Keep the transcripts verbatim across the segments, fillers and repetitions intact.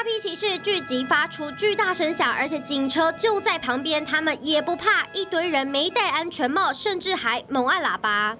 批骑士聚集发出巨大声响，而且警车就在旁边，他们也不怕，一堆人没戴安全帽，甚至还猛按喇叭。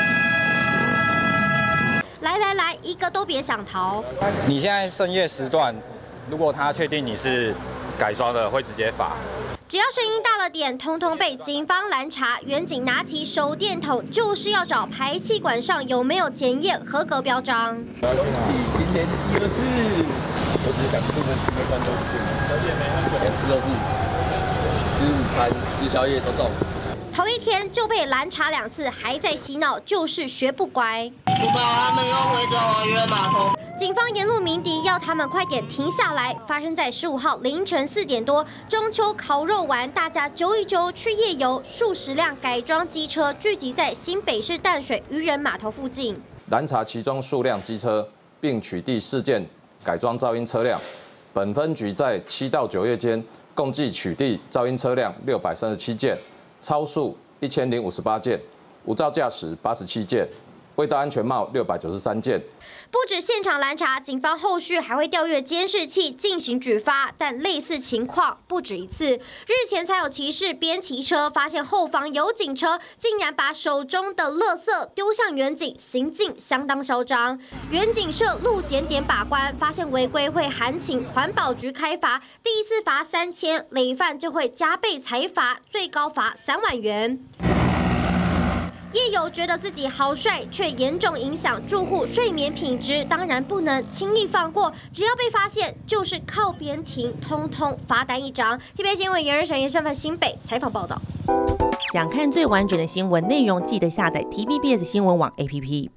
来来来，一个都别想逃！ 你现在深夜时段，如果他确定你是改装的，会直接罚。 只要声音大了点，通通被警方拦查。远警拿起手电筒，就是要找排气管上有没有检验合格标章。 恭喜今天第二次，我只是想出门吃个饭都不行，两次都是吃午餐、吃宵夜都中。 头一天就被拦查两次，还在洗脑，就是学不乖。 不把他们又回走渔人码头。 警方沿路鸣笛，要他们快点停下来。发生在十五号凌晨四点多，中秋烤肉完，大家揪一揪去夜游，数十辆改装机车聚集在新北市淡水渔人码头附近， 拦查其中数辆机车，并取缔四件改装噪音车辆。本分局在七到九月间，共计取缔噪音车辆六百三十七件，超速一千零五十八件，无照驾驶八十七件。 未戴安全帽六百九十三件， 不止现场拦查，警方后续还会调阅监视器进行举发，但类似情况不止一次。日前才有骑士边骑车发现后方有警车，竟然把手中的垃圾丢向远警，行径相当嚣张。远警设路检点把关，发现违规会函请环保局开罚，第一次罚三千，累犯就会加倍裁罚，最高罚三万元。 夜游觉得自己好帅，却严重影响住户睡眠品质，当然不能轻易放过。只要被发现，就是靠边停，通通罚单一张。T V B 新闻袁日成严身份新北采访报道。 想看最完整的新闻内容，记得下载 T V B S 新闻网 A P P。